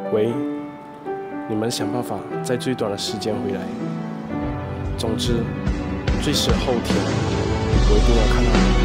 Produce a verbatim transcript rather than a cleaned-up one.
喂，你们想办法在最短的时间回来。总之，最迟后天，我一定要看到你。